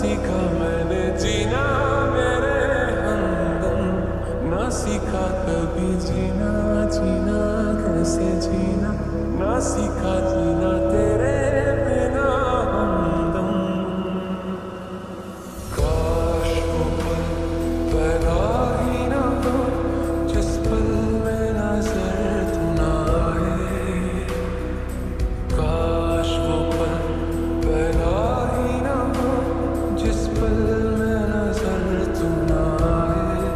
सीखा मैंने जीना मेरे हमदम, ना सीखा कभी जीना, जीना कैसे जीना, ना सीखा जीना तेरे बिना हमदम। काश वो पल पैदा ही ना हो जिस पल में नजर तू ना आए, काश वो पल पैदा ही ना हो जिस पल में नजर तू ना आए।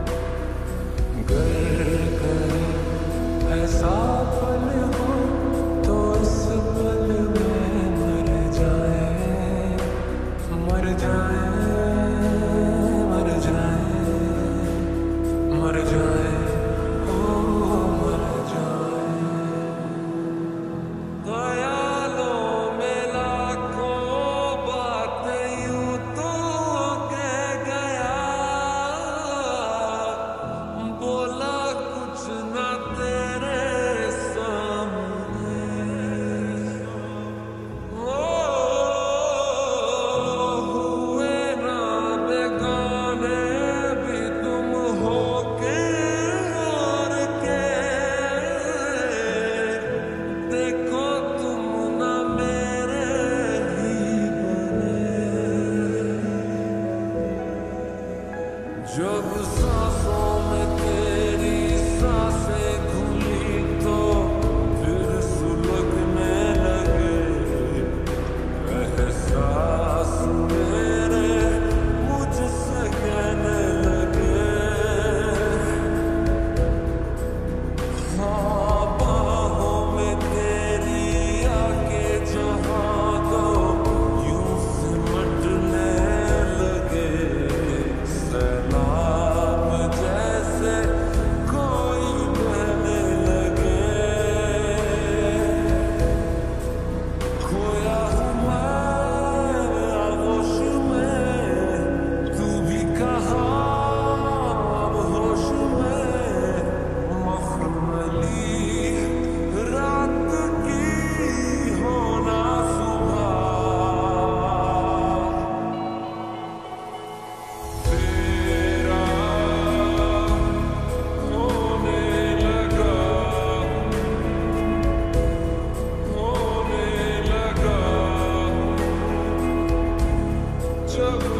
गर कहीं ऐसा पल हो तो इस पल में मर जाए, मर जाए, मर जाए, मर जाए, ओ मर जाए। ख्यालों में लाखों बातें यूं तो कह गया, बोला कुछ ना तेरे सामने। हुए ना बेगाने भी तुम हो के और के, देखो तुम ना मेरे ही बने। जब सांसों में तेरी सांसें घुली तो फिर सुलगने लगे एहसास मेरे मुझसे कहने लगे। हाँ बाहों में तेरी आके जहाँ दो यूं सिमटने लगे, सैलाब जैसे कोई बहने लगे। खोया हूँ मैं आगोश में, तू भी कहाँ अब होश में। मखमली रात की होना सुबह, तेरा होने लगा, होने लगा। जब